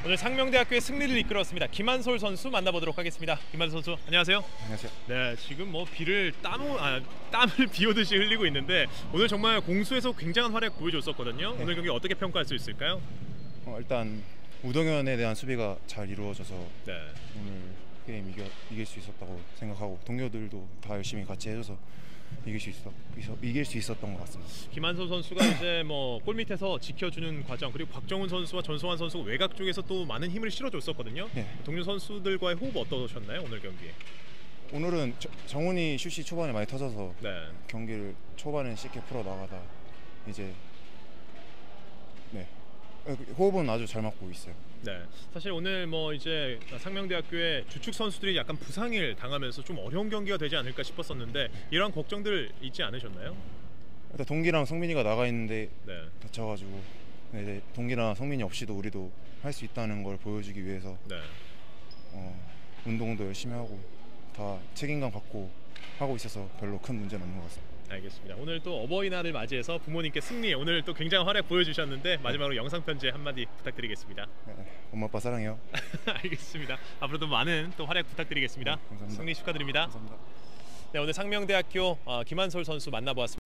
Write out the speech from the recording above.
오늘 상명대학교의 승리를 이끌었습니다. 김한솔 선수 만나보도록 하겠습니다. 김한솔 선수, 안녕하세요. 안녕하세요. 네, 지금 뭐 땀을 비 오듯이 흘리고 있는데 오늘 정말 공수에서 굉장한 활약 보여줬었거든요. 네. 오늘 경기 어떻게 평가할 수 있을까요? 일단 우동현에 대한 수비가 잘 이루어져서 네. 오늘 게임 이길 수 있었다고 생각하고 동료들도 다 열심히 같이 해줘서 이길 수 있었던 것 같습니다. 김한솔 선수가 이제 뭐 골밑에서 지켜주는 과정, 그리고 박정훈 선수와 전소환 선수가 외곽 쪽에서 또 많은 힘을 실어줬었거든요. 네. 동료 선수들과의 호흡 어떠셨나요, 오늘 경기에? 오늘은 정훈이 슛이 초반에 많이 터져서 네. 경기를 초반에 쉽게 풀어 나가다 이제 호흡은 아주 잘 맞고 있어요. 네, 사실 오늘 뭐 이제 상명대학교의 주축 선수들이 약간 부상을 당하면서 좀 어려운 경기가 되지 않을까 싶었었는데 이런 걱정들 있지 않으셨나요? 일단 동기랑 성민이가 나가 있는데 네. 다쳐가지고 이제 동기랑 성민이 없이도 우리도 할 수 있다는 걸 보여주기 위해서 네. 운동도 열심히 하고 다 책임감 갖고 하고 있어서 별로 큰 문제는 없는 것 같습니다. 알겠습니다. 오늘 또 어버이날을 맞이해서 부모님께 승리, 오늘 또 굉장한 활약 보여주셨는데 마지막으로 영상 편지 한마디 부탁드리겠습니다. 네, 엄마 아빠 사랑해요. 알겠습니다. 앞으로도 많은 또 활약 부탁드리겠습니다. 감사합니다. 승리 축하드립니다. 감사합니다. 네, 오늘 상명대학교 김한솔 선수 만나보았습니다.